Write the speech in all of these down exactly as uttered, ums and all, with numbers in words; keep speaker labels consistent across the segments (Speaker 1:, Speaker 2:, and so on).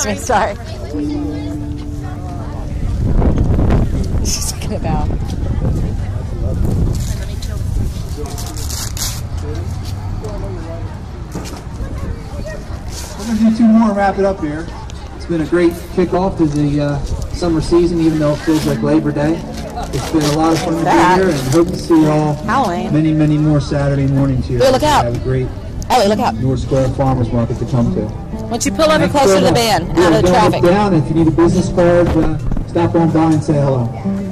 Speaker 1: Sorry. Sorry. She's talking about.
Speaker 2: We're going to do two more and wrap it up here. It's been a great kickoff to the uh, summer season, even though it feels like Labor Day. It's been a lot of fun to be here, and hope to see you all
Speaker 1: Halloween.
Speaker 2: many, many more Saturday mornings here.
Speaker 1: Hey, look out.
Speaker 2: Have a great
Speaker 1: Ellie, look out.
Speaker 2: North Square Farmers Market to come to.
Speaker 1: Once you pull over closer to the van,
Speaker 2: yeah,
Speaker 1: out of the traffic.
Speaker 2: Down. If you need a business card, uh, stop on by and say hello.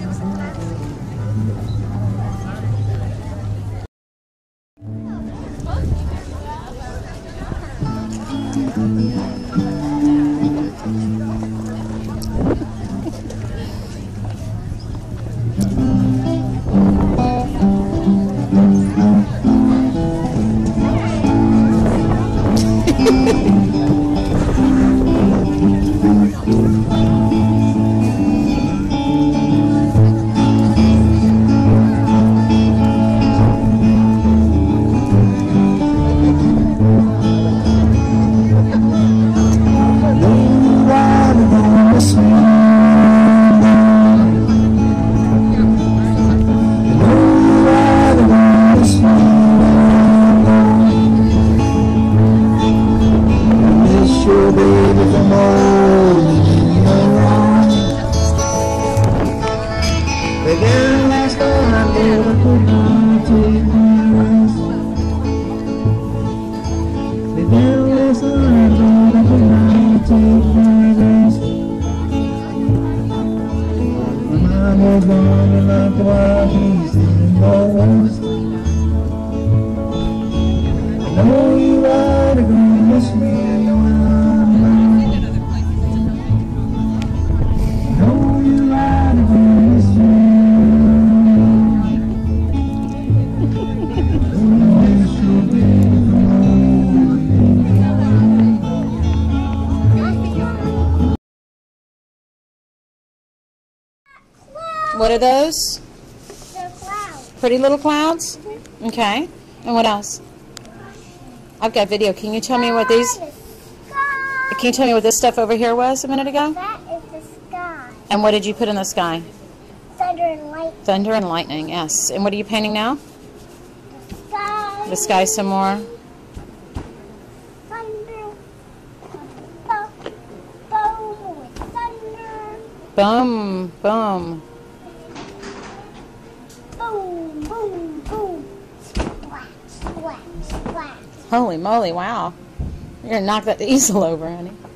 Speaker 1: What are those?
Speaker 3: They're clouds.
Speaker 1: Pretty little clouds?
Speaker 3: Mm-hmm.
Speaker 1: Okay. And what else? I've got video. Can you tell me what these... Can you tell me what this stuff over here was a minute ago?
Speaker 3: That is the sky.
Speaker 1: And what did you put in the sky?
Speaker 3: Thunder and lightning.
Speaker 1: Thunder and lightning, yes. And what are you painting now?
Speaker 3: The sky.
Speaker 1: The sky some more.
Speaker 3: Thunder. Boom, boom with thunder.
Speaker 1: Boom, boom.
Speaker 3: Boom, boom, boom. Splat, splat, splat.
Speaker 1: Holy moly, wow. You're going to knock that easel over, honey.